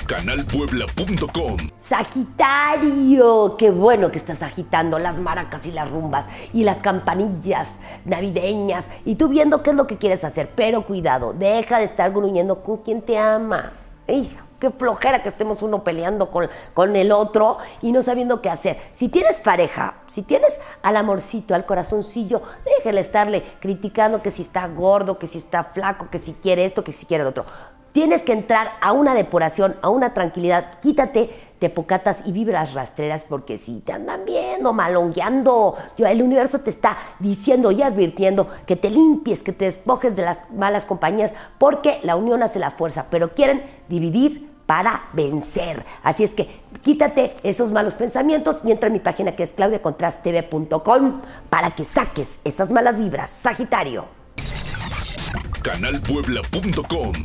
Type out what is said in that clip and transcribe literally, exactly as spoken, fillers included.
canal puebla punto com. Sagitario, qué bueno que estás agitando las maracas y las rumbas y las campanillas navideñas y tú viendo qué es lo que quieres hacer, pero cuidado, deja de estar gruñendo con quien te ama. ¡Ay, qué flojera que estemos uno peleando con, con el otro y no sabiendo qué hacer! Si tienes pareja, si tienes al amorcito, al corazoncillo, déjale estarle criticando que si está gordo, que si está flaco, que si quiere esto, que si quiere el otro. Tienes que entrar a una depuración, a una tranquilidad. Quítate tepocatas y vibras rastreras porque si te andan viendo, malongueando, el universo te está diciendo y advirtiendo que te limpies, que te despojes de las malas compañías porque la unión hace la fuerza, pero quieren dividir para vencer. Así es que quítate esos malos pensamientos y entra a mi página que es claudia contreras t v punto com para que saques esas malas vibras. Sagitario. canal puebla punto com